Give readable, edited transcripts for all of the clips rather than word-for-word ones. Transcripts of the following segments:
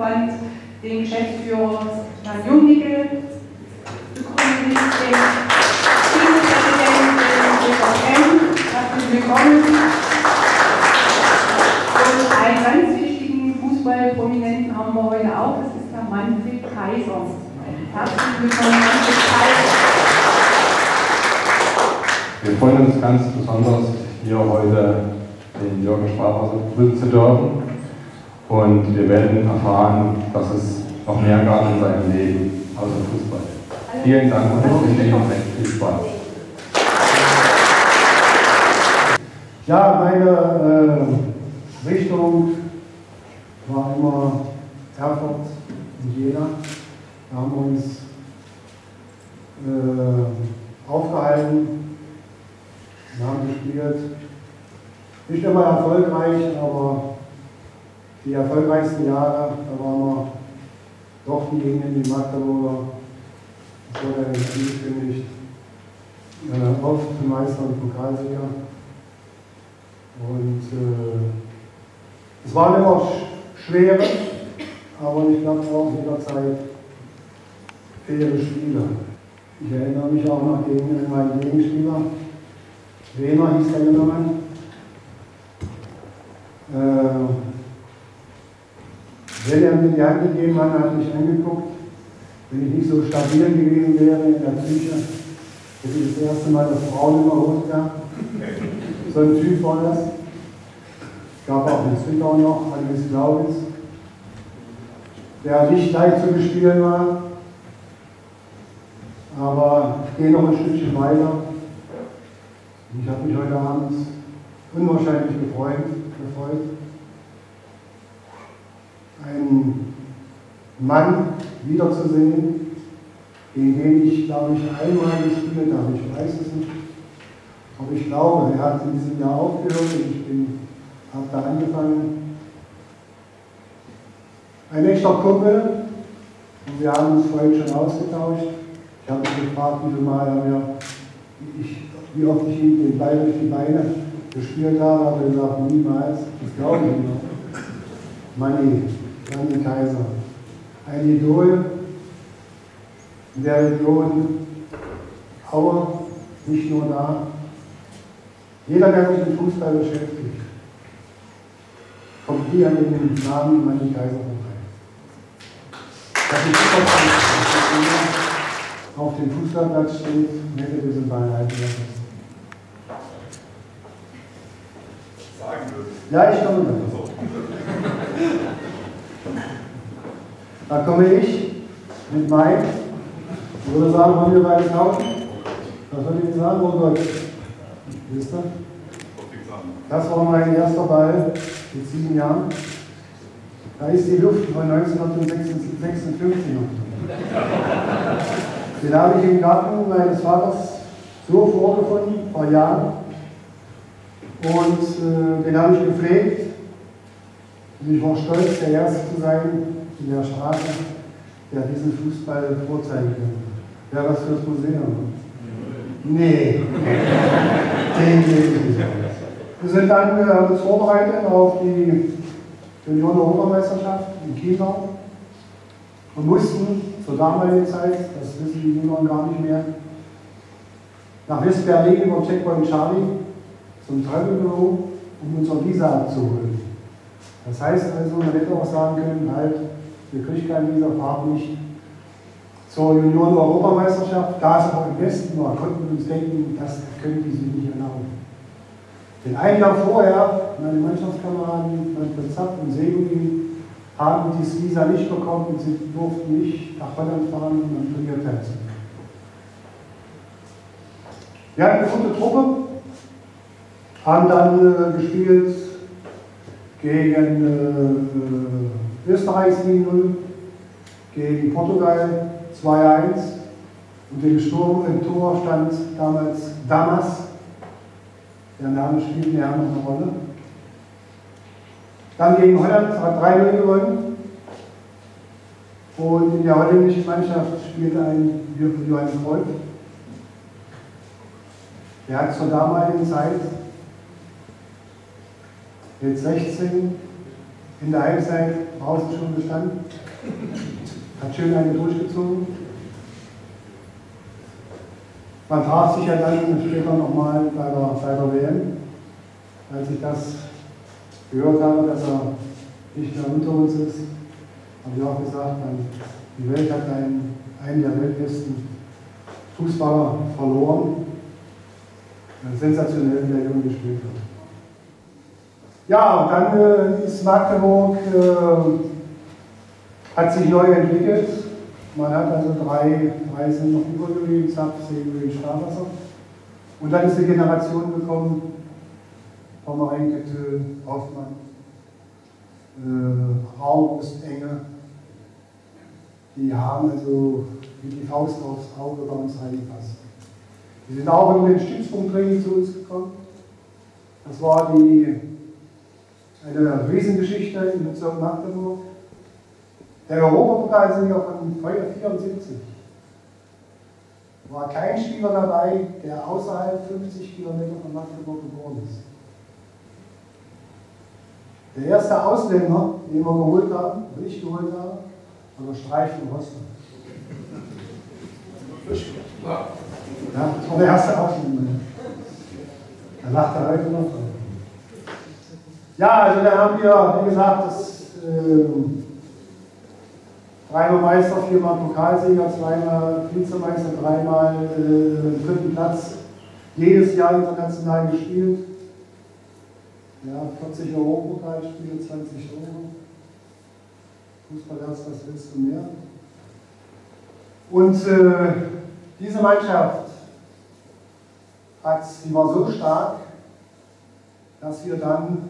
Fußballverband, den Geschäftsführer Herrn Jungnickel, begrüße ich den Vizepräsidenten Richard Kemp, herzlich willkommen. Und einen ganz wichtigen Fußballprominenten haben wir heute auch, das ist Herr Manfred Kaiser. Herzlich willkommen, Manfred Kaiser. Wir freuen uns ganz besonders, hier heute den Jürgen Sparwasser begrüßen zu dürfen. Und wir werden erfahren, dass es noch mehr gab in seinem Leben außer Fußball. Vielen Dank und ich wünsche Ihnen recht viel Spaß. Ja, meine Richtung war immer Erfurt und Jena. Da haben wir uns aufgehalten, wir haben gespielt. Nicht immer erfolgreich, aber die erfolgreichsten Jahre, da waren wir doch diejenigen, die Magdeburger, das wurde ja angekündigt, oft zum Meister und Pokalsieger. Und es waren immer schwere, aber ich glaube auch jederzeit faire Spiele. Ich erinnere mich auch noch an meinen Gegenspieler. Wehner hieß der junge Mann. Wenn er mir die Hand gegeben hat, hat mich angeguckt. Wenn ich nicht so stabil gewesen wäre in der Psyche, hätte ich das erste Mal eine Frau in der Hose gehabt. So ein Typ war das. Es gab auch in Zwickau noch, Alois Glaubitz, der nicht leicht zu bespielen war. Aber ich gehe noch ein Stückchen weiter. Ich habe mich heute Abend unwahrscheinlich gefreut, einen Mann wiederzusehen, gegen den ich, glaube ich, einmal gespielt habe. Ich weiß es nicht. Aber ich glaube, er hat in diesem Jahr aufgehört und ich habe da angefangen. Ein echter Kumpel, und wir haben uns vorhin schon ausgetauscht. Ich habe ihn gefragt, wie oft ich ihm den Ball durch die Beine gespielt habe, aber er gesagt, niemals. Das glaube ich nicht. Manni Kaiser. Ein Idol in der Region Aue, nicht nur da. Jeder, der sich mit Fußball beschäftigt, kommt hier an den Namen Manni Kaiser vorbei. Dass ich auf dem Fußballplatz steht, hätte diesen Ball halten lassen. Sagen würde. Ja, ich komme mit. Da komme ich mit Mike. Ich würde sagen, wollen wir beide tauschen? Was soll ich sagen? Oh Gott. Wisst ihr? Das war mein erster Ball mit 7 Jahren. Da ist die Luft von 1956 noch. Den habe ich im Garten meines Vaters so vorgefunden, vor Jahren. Und den habe ich gepflegt. Und ich war stolz, der Erste zu sein in der Straße, der diesen Fußball vorzeigen kann. Wäre was fürs Museum? Nee. Den geht nicht. Wir sind dann uns vorbereitet auf die Junioren-Europameisterschaft in Chiemgau und mussten zur damaligen Zeit, das wissen die Jüngeren gar nicht mehr, nach West-Berlin über Checkpoint Charlie zum Travel-Büro, um unser Visa abzuholen. Das heißt also, man hätte auch sagen können, halt, wir kriegen kein Visa, fahrt nicht zur Junioren-Europameisterschaft, da es aber im Westen war, konnten wir uns denken, das können die sich nicht erlauben. Denn ein Jahr vorher, meine Mannschaftskameraden, Manfred Zapp und Seguin, haben dieses Visa nicht bekommen und sie durften nicht nach Holland fahren, um am Turnier teilzunehmen. Wir hatten eine gute Truppe, haben dann gespielt gegen Österreich 7-0, gegen Portugal 2-1 und im Tor stand damals Damas. Der Name spielt ja noch eine Rolle. Dann gegen Holland hat 3-0 gewonnen. Und in der holländischen Mannschaft spielte ein Johan Cruyff. Der hat zur damaligen Zeit mit 16 in der Halbzeit draußen schon gestanden, hat schön eine durchgezogen. Man traf sich ja dann später nochmal bei der WM, als ich das gehört habe, dass er nicht mehr unter uns ist, habe ich auch gesagt, die Welt hat einen der weltbesten Fußballer verloren. Sensationell, der Junge gespielt hat. Ja, und dann ist Magdeburg, hat sich neu entwickelt. Man hat also drei sind noch übergeblieben, Zapf, Segelöwen, Starwasser. Und dann ist eine Generation gekommen, Pommerenke, Tönen, Hoffmann, August, Enge. Die haben also wie die Faust aufs Auge bei uns reingepasst. Die sind auch über den Stützpunkttraining zu uns gekommen. Das war eine Riesengeschichte in Bezirk Magdeburg. Der Europapokalsieger von 74. War kein Spieler dabei, der außerhalb 50 Kilometer von Magdeburg geboren ist. Der erste Ausländer, den wir geholt haben, oder ich geholt habe, war der Streich von Rostock. Ja, das war der erste Ausländer. Da lacht er heute noch. Ja, also da haben wir, wie gesagt, das dreimal Meister, viermal Pokalsieger, zweimal Vizemeister, dreimal dritten Platz, jedes Jahr international gespielt. Ja, 40 Europapokalspiele, 20 Euro. Fußballherz, was willst du mehr? Und diese Mannschaft die war so stark, dass wir dann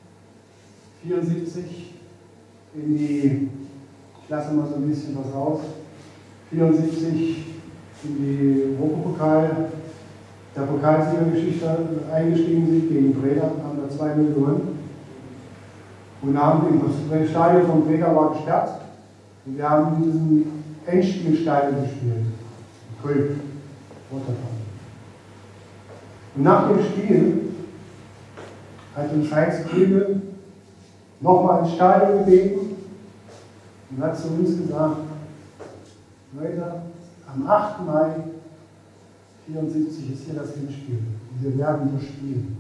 74 in die, ich lasse mal so ein bisschen was raus, 74 in die der Pokalsiegergeschichte eingestiegen sind gegen Breda, haben da 2-0 gewonnen. Und das Stadion von Breda war gesperrt und wir haben in diesem Endspielstadion gespielt. Köln, Rotterdam. Und nach dem Spiel hat uns Heinz Krügel nochmal ins Stadion gebeten und hat zu uns gesagt, Leute, am 8. Mai 74 ist hier das Endspiel und wir werden hier spielen.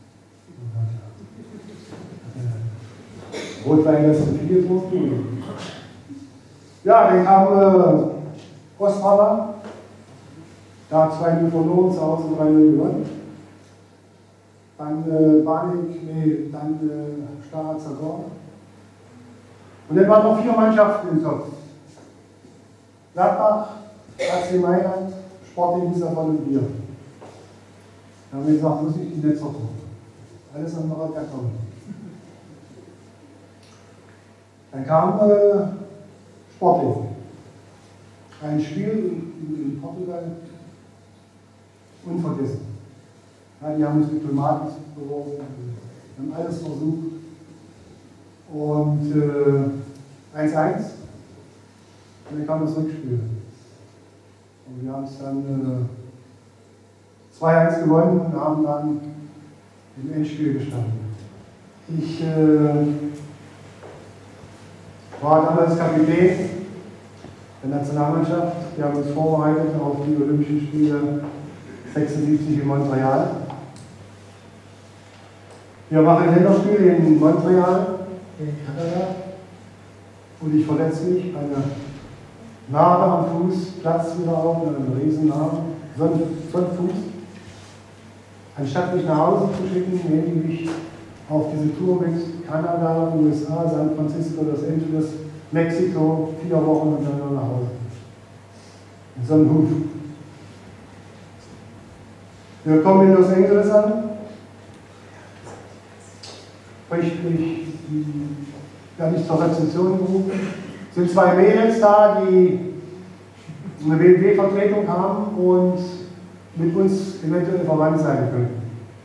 Rotwein ist zu viel getrunken. Ja, dann kam Ostmaler, da 2-0 verloren, zu Hause 3-0 gewonnen. Dann dann Stara Zagor. Und dann waren noch 4 Mannschaften im Topf. Gladbach, AC Mailand, Sporting Lissabon und wir. Da haben wir gesagt, muss ich die Netzer tun. Alles andere hat erkommen. Dann kam Sporting. Ein Spiel in Portugal unvergessen. Ja, die haben uns mit Tomaten beworfen, wir haben alles versucht. Und 1-1. Und dann kam das Rückspiel. Und wir haben es dann 2-1 gewonnen und haben dann im Endspiel gestanden. Ich war damals Kapitän der Nationalmannschaft. Wir haben uns vorbereitet auf die Olympischen Spiele 76 in Montreal. Wir machen ein Länderspiel in Montreal, in Kanada. Und ich verletze mich, eine Narbe am Fuß, platzt wieder auf, eine riesen Narbe, so ein Fuß. Anstatt mich nach Hause zu schicken, nehme ich mich auf diese Tour mit Kanada, USA, San Francisco, Los Angeles, Mexiko, 4 Wochen und dann wieder nach Hause. In so einem Huf. Wir kommen in Los Angeles an. Werde ich zur Rezension gerufen. Es sind 2 Mädels da, die eine WW-Vertretung haben und mit uns eventuell verwandt sein können.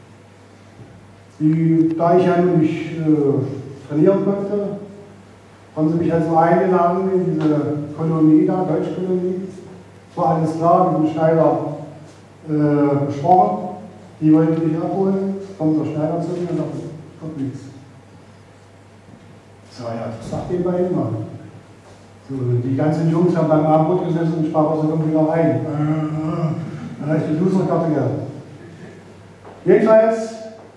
Da ich ja nun nicht trainieren konnte, haben sie mich also eingeladen in diese Kolonie da, Deutschkolonie. Es war alles klar, mit dem Schneider besprochen. Die wollten mich abholen, kommt der Schneider zu mir und sagt, kommt nichts. Ja, das sagt ihr bei immer. So, die ganzen Jungs haben beim Abendbrot gesessen und Sparwasser kommt wieder rein. Dann habe ich die Loserkarte gehabt. Jedenfalls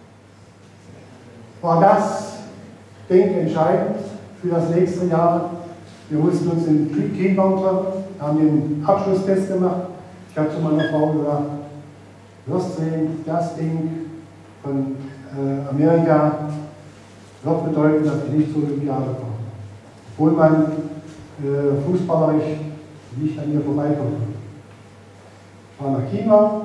war das, denke ich, entscheidend für das nächste Jahr. Wir mussten uns im Teambaum treffen, haben den Abschlusstest gemacht. Ich habe zu meiner Frau gesagt, wirst sehen, das Ding von Amerika wird bedeuten, dass ich nicht zur Olympiade komme. Obwohl man fußballerisch nicht an mir vorbeikommt. Ich war nach China.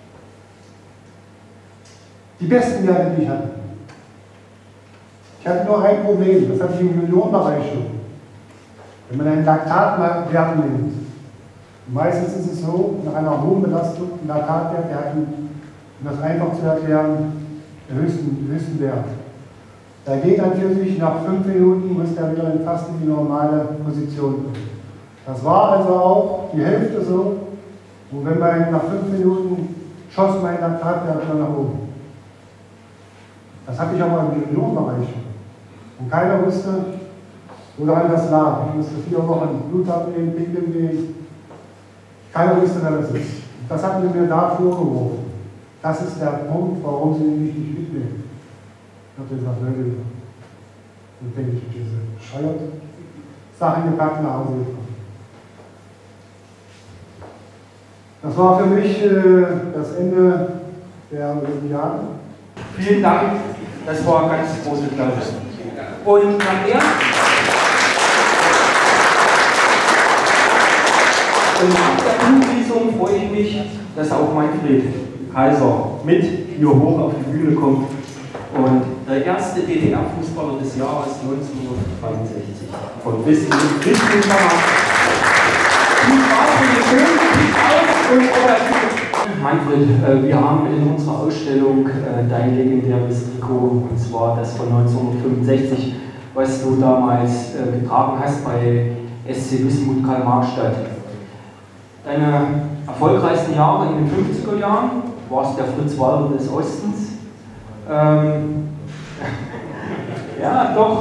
Die besten Werte, die ich hatte. Ich hatte nur ein Problem, das hatte ich im Juniorenbereich schon. Wenn man einen Laktatwert nimmt, meistens ist es so, nach einer hohen Belastung, ein Laktatwert, der hat, um das einfach zu erklären, den höchsten Wert. Da geht natürlich nach 5 Minuten, muss der wieder fast in die normale Position kommen. Das war also auch die Hälfte so. Und wenn man nach 5 Minuten schoss mein Laktatwert wieder nach oben. Das hatte ich aber im Juniorenbereich schon. Und keiner wusste, woran das lag. Ich musste 4 Wochen Blut abnehmen, pinkeln gehen. Keiner wusste, wer das ist. Das hatten sie mir da vorgeworfen. Das ist der Punkt, warum sie mich nicht mitnehmen. Ich habe gesagt, Leute, dann denke ich, diese bescheuert Sachen gepackt nach Hause gekommen. Das war für mich das Ende der Olympiade. Vielen Dank, das war ganz große Klasse. Und nachher und nach der Zuschließung freue ich mich, dass auch Manfred Kaiser mit hier hoch auf die Bühne kommt. Und der erste DDR-Fußballer des Jahres 1963 von Wissen und Manfred, wir haben in unserer Ausstellung dein legendäres Trikot, und zwar das von 1965, was du damals getragen hast bei SC Wismut Karl-Marx-Stadt. Deine erfolgreichsten Jahre in den 50er Jahren warst der Fritz Walter des Ostens. Ja, doch.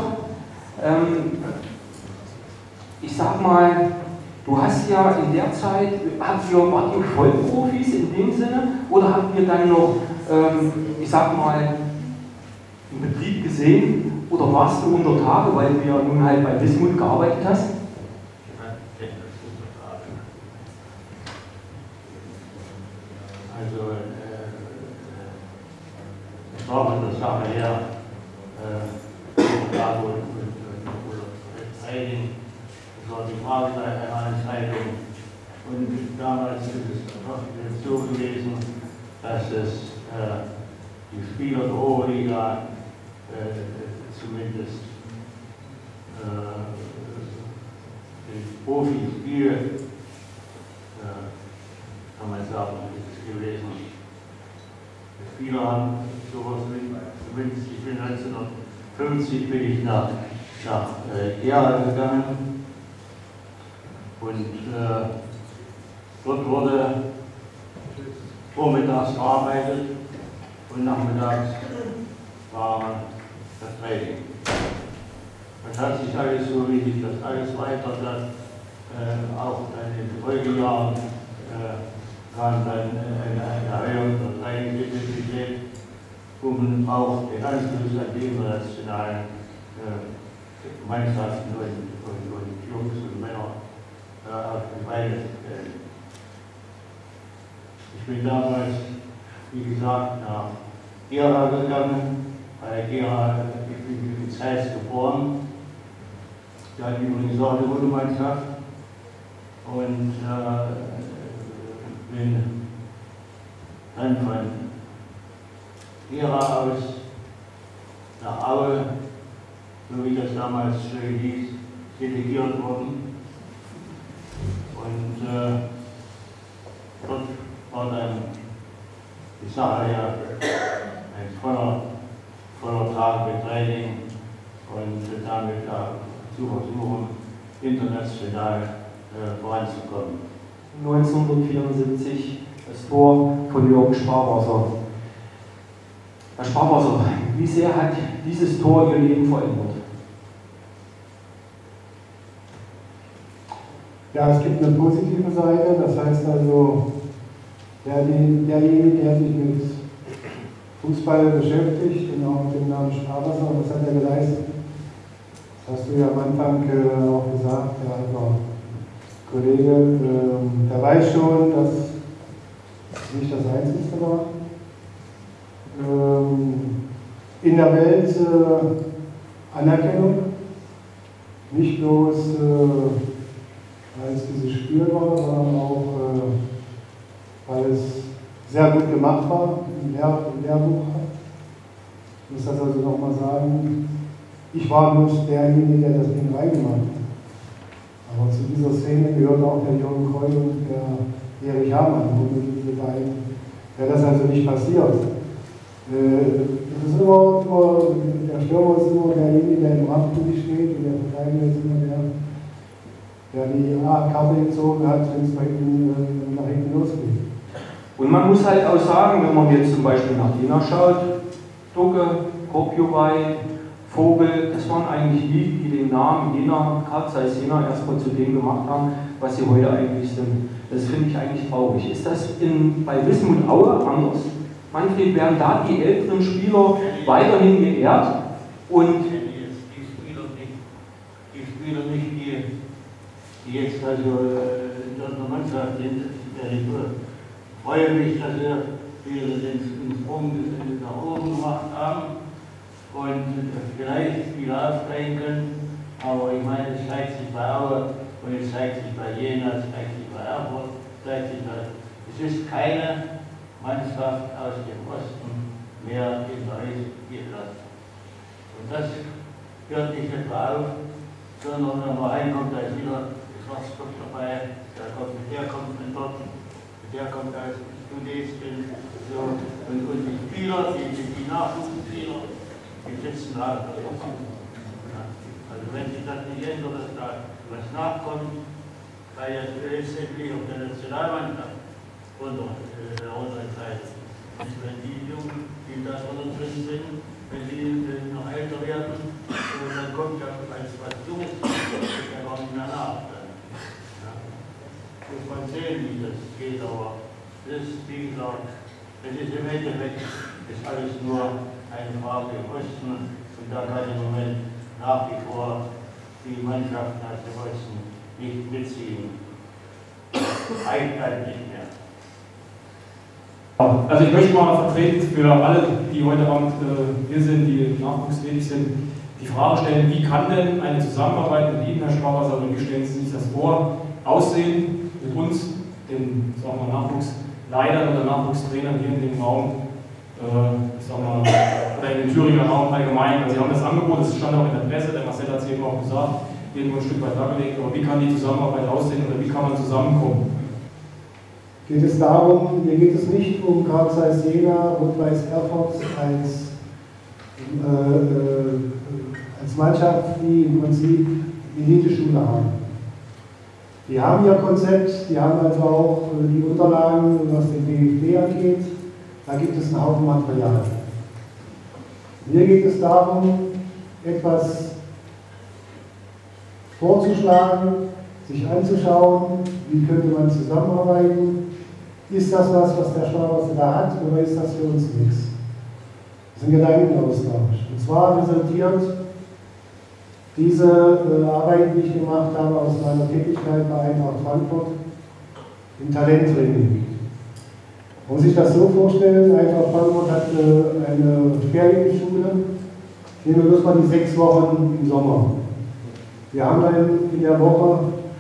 Ich sag mal, du hast ja in der Zeit, wart ihr Vollprofis in dem Sinne, oder habt ihr dann noch, ich sag mal, im Betrieb gesehen, oder warst du unter Tage, weil du ja nun halt bei Wismut gearbeitet hast? Also, es war von der Sache her, Training, das war die Frage einer Zeitung. Und damals ist es so gewesen, dass es die Spieler der Oberliga zumindest den Profispiel, kann man sagen, ist es gewesen. Die Spieler haben sowas zumindest, ich bin 1950 bin ich nach Gera gegangen und dort wurde vormittags gearbeitet und nachmittags war das Training. Das hat sich alles so, wie sich das alles weiterte, auch dann in den Folgejahren kam dann eine Erhöhung der Trainingsintensität, um auch den Anschluss an die internationalen Mannschaften und Jungs und Männer auf die Beine zu stellen. Ich bin damals, wie gesagt, nach Gera gegangen. Bei Gera, ich bin in Zeitz geboren. Wir hatten übrigens auch eine gute Mannschaft. Und bin dann von Gera aus nach Aue, so wie das damals schön hieß, delegiert worden. Und dort war dann die Sache ja ein voller Tag mit Training und damit zu versuchen, international voranzukommen. 1974 das Tor von Jürgen Sparwasser. Herr Sparwasser, wie sehr hat dieses Tor Ihr Leben verändert? Ja, es gibt eine positive Seite, das heißt also, derjenige, der sich mit Fußball beschäftigt und auch mit dem Namen Sparwasser, was hat er geleistet? Das hast du ja am Anfang auch gesagt, der alter Kollege, der weiß schon, dass es nicht das Einzige war. In der Welt Anerkennung, nicht bloß weil es dieses Spiel war, sondern auch weil es sehr gut gemacht war, im Lehrbuch. Ich muss das also nochmal sagen, ich war bloß derjenige, der das Ding reingemacht hat. Aber zu dieser Szene gehört auch der Jürgen Kreuz und der Erich Hamann, diese beiden. Wäre das also nicht passiert. Es ist immer, der Stürmer ist immer derjenige, der im Rampenlicht steht, und der Verteidiger ist immer der die Karte gezogen hat, wenn es bei ihm nach hinten losgeht. Und man muss halt auch sagen, wenn man jetzt zum Beispiel nach Jena schaut, Dugge, Kopjuwei, Vogel, das waren eigentlich die, die den Namen Jena, Carl Zeiss Jena erstmal zu dem gemacht haben, was sie heute eigentlich sind. Das finde ich eigentlich traurig. Ist das bei Wismut Aue anders? Manfred, werden da die älteren Spieler weiterhin geehrt? Und die Spieler nicht, die jetzt also in der Mannschaft sind, ich freue mich, dass wir den Sprung nach oben gemacht haben und vielleicht wieder aufsteigen können. Aber ich meine, es zeigt sich bei Aue und es zeigt sich bei Jena, es zeigt sich bei Erfurt, es ist keine Mannschaft aus dem Osten mehr in der Klasse. Und das hört nicht etwa auf, sondern wenn man reinkommt, da ist wieder Schwarzkopf dabei, der kommt von dort, der kommt aus Tunesien, so. Und die Spieler, die Nachwuchsspieler, die sitzen da. Also wenn sich das nicht ändert, dass da was nachkommt, weil jetzt letztendlich auf der Nationalmannschaft runtergekleidet. Und wenn die Jungen, die da drin sind, wenn sie noch älter werden, dann kommt ja als was Junges, der gar nicht mehr nach. Ja. Muss man sehen, wie das geht, aber das ist, wie gesagt, es ist im Endeffekt ist alles nur eine Frage im Osten und da kann im Moment nach wie vor die Mannschaften aus dem Osten nicht mitziehen. Eigentlich nicht mehr. Also ich möchte mal vertreten für alle, die heute Abend hier sind, die nachwuchstätig sind, die Frage stellen, wie kann denn eine Zusammenarbeit mit Ihnen, Herr Sparwasser, oder wie stellen Sie sich das vor, aussehen mit uns, den Nachwuchsleitern oder Nachwuchstrainern hier in dem Raum, oder in den Thüringer Raum allgemein. Also Sie haben das Angebot, das stand auch in der Presse, der Marcel hat es eben auch gesagt, irgendwo ein Stück weit dargelegt, aber wie kann die Zusammenarbeit aussehen oder wie kann man zusammenkommen? Mir geht es nicht um Carl Zeiss Jena, Rot-Weiß Erfurt als Mannschaft, die im Prinzip Elite-Schule haben. Die haben ihr Konzept, die haben also auch die Unterlagen, was den DFB angeht. Da gibt es einen Haufen Material. Mir geht es darum, etwas vorzuschlagen, sich anzuschauen, wie könnte man zusammenarbeiten. Ist das was der Sparwasser da hat, oder ist das für uns nichts? Das ist ein Gedankenaustausch. Und zwar resultiert diese Arbeit, die ich gemacht habe, aus meiner Tätigkeit bei Eintracht Frankfurt im Talenttraining. Man muss sich das so vorstellen, Eintracht Frankfurt hat eine Ferienschule, nehmen wir bloß mal die 6 Wochen im Sommer. Wir haben dann in der Woche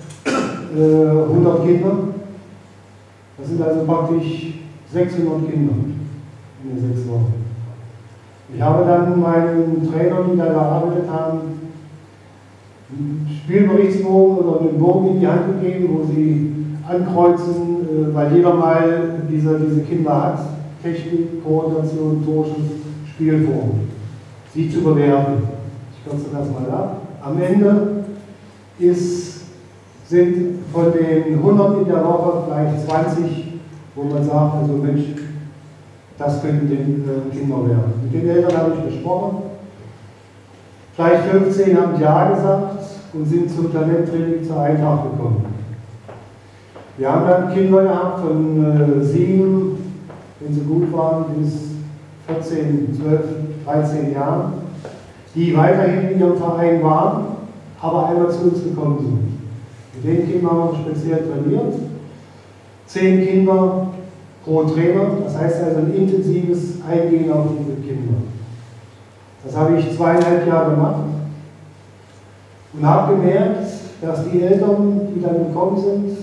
100 Kinder. Das sind also praktisch 600 Kinder in den 6 Wochen. Ich habe dann meinen Trainern, die da gearbeitet haben, einen Spielberichtsbogen oder einen Bogen in die Hand gegeben, wo sie ankreuzen, weil jeder mal diese Kinder hat. Technik, Koordination, Torschuss, Spielform. Sie zu bewerten. Ich kürze das mal ab. Am Ende sind von den 100 in der Woche vielleicht 20, wo man sagt, also Mensch, das könnten den Kinder werden. Mit den Eltern habe ich gesprochen. Vielleicht 15 haben Ja gesagt und sind zum Talenttraining zur Eintracht gekommen. Wir haben dann Kinder gehabt von 7, wenn sie gut waren, bis 14, 12, 13 Jahren, die weiterhin in ihrem Verein waren, aber einmal zu uns gekommen sind. Mit den Kindern haben wir speziell trainiert. 10 Kinder pro Trainer, das heißt also ein intensives Eingehen auf diese Kinder. Das habe ich 2,5 Jahre gemacht und habe gemerkt, dass die Eltern, die dann gekommen sind,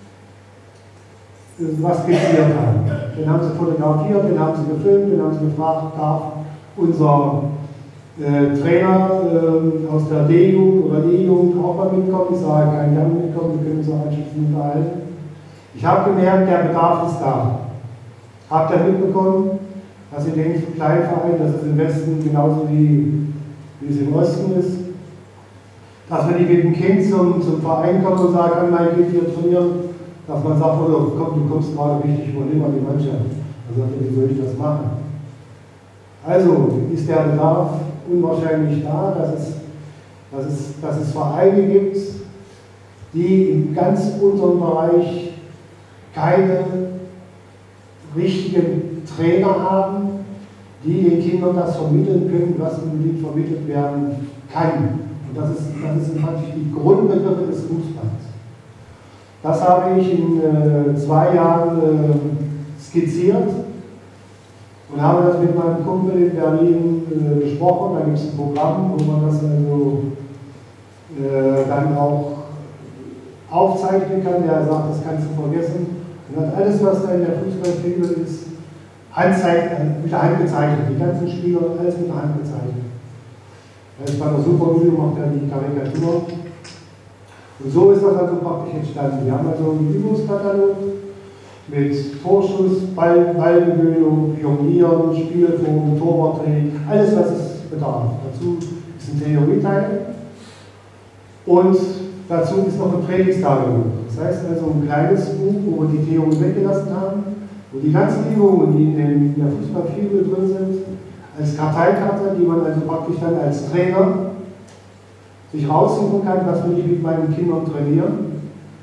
was skizziert haben. Den haben sie fotografiert, den haben sie gefilmt, den haben sie gefragt, darf unser Trainer aus der D-Jugend oder E-Jugend auch mal mitkommen? Ich sage, kann gerne mitkommen, wir können uns auch anschließend unterhalten. Ich habe gemerkt, der Bedarf ist da. Habt ihr mitbekommen, dass in den Kleinvereinen, das ist im Westen genauso wie es im Osten ist, dass wenn ich mit dem Kind zum Verein komme und sage, kann mein Kind hier trainieren, dass man sagt, oh, komm, du kommst gerade richtig, übernimm mal die Mannschaft. Dann sagt er, wie soll ich das machen? Also ist der Bedarf unwahrscheinlich da, dass es Vereine gibt, die im ganz unteren Bereich keine richtigen Trainer haben, die den Kindern das vermitteln können, was unbedingt vermittelt werden kann. Und das sind praktisch die Grundbegriffe des Fußballs. Das habe ich in 2 Jahren skizziert und habe das mit meinem Kumpel in Berlin besprochen. Da gibt es ein Programm, wo man das also dann auch aufzeichnen kann. Der sagt, das kannst du vergessen. Und hat alles, was da in der Fußballfibel ist, mit der Hand gezeichnet. Die ganzen Spieler, alles mit der Hand gezeichnet. Er ist bei der Supermühle, macht er die Karikatur. Und so ist das also praktisch entstanden. Wir haben also einen Übungskatalog mit Torschuss, Ballgewöhnung, Jonglieren, Spielform, Torwarttraining, alles, was es bedarf. Dazu ist ein Theorieteil und dazu ist noch ein Trainingstagebuch. Das heißt also ein kleines Buch, wo wir die Theorie weggelassen haben, wo die ganzen Übungen, die in der Fußballfibel drin sind, als Karteikarte, die man also praktisch dann als Trainer sich raussuchen kann, was will ich mit meinen Kindern trainieren,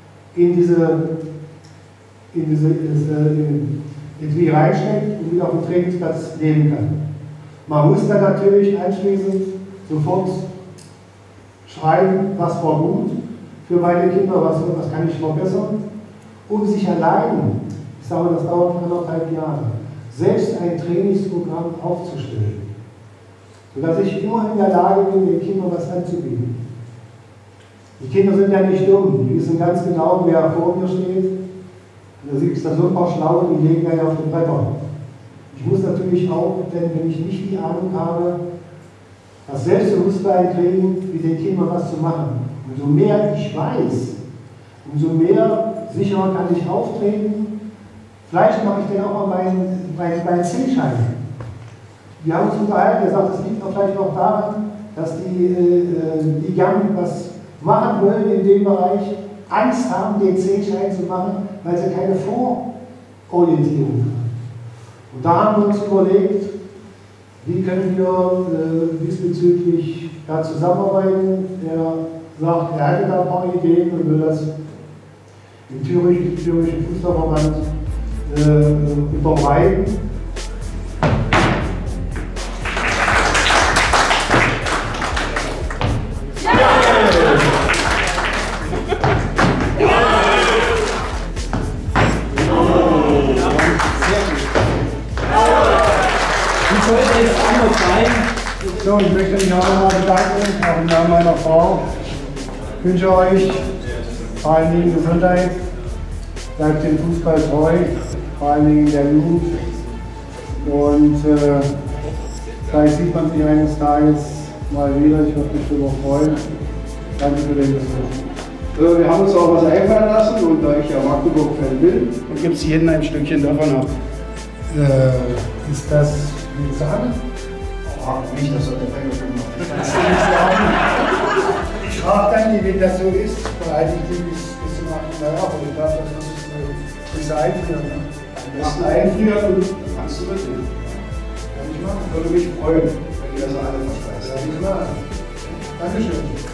irgendwie reinsteckt und wieder auf dem Trainingsplatz leben kann. Man muss dann natürlich anschließend sofort schreiben, was war gut für meine Kinder, was kann ich verbessern, um sich allein, ich sage, das dauert 1,5 Jahre, selbst ein Trainingsprogramm aufzustellen, sodass ich immer in der Lage bin, den Kindern was anzubieten. Die Kinder sind ja nicht dumm, die wissen ganz genau, wer vor mir steht. Und da siehst du so ein paar Schlaue, die legen ja auf den Bretter. Ich muss natürlich auch, denn wenn ich nicht die Ahnung habe, das Selbstbewusstsein kriegen, mit den Kindern was zu machen. Umso mehr ich weiß, umso mehr sicherer kann ich auftreten. Vielleicht mache ich dann auch mal meinen C-Schein. Wir haben uns unterhalten, er sagt, es liegt auch vielleicht auch daran, dass die gern was machen wollen in dem Bereich, Angst haben, den C-Schein zu machen, weil sie keine Vororientierung haben. Und da haben wir uns überlegt, wie können wir diesbezüglich da zusammenarbeiten. Er sagt, er hatte da ein paar Ideen und will das im thüringischen Fußballverband unterbreiten. So, ich möchte mich auch nochmal bedanken, auch im Namen meiner Frau. Ich wünsche euch vor allen Dingen Gesundheit, bleibt dem Fußball treu, vor allen Dingen in der Jugend. Und vielleicht sieht man sich eines Tages mal wieder, ich würde mich darüber freuen. Danke für den Besuch. Wir haben uns auch was einfallen lassen und da ich ja Magdeburg-Fan bin, gibt es jedem ein Stückchen davon ab. Ist das eine Sahne? nicht, dass er der Fänger schon macht. Ich frage dann, wie das so ist, bereite ich die bis zum 8. Mai ab und ich darf das bis einfrieren. Am besten einfrieren und dann kannst du mitnehmen. Kann ich machen. Würde mich freuen, wenn ihr das alle verspeist. Kann ich machen. Dankeschön.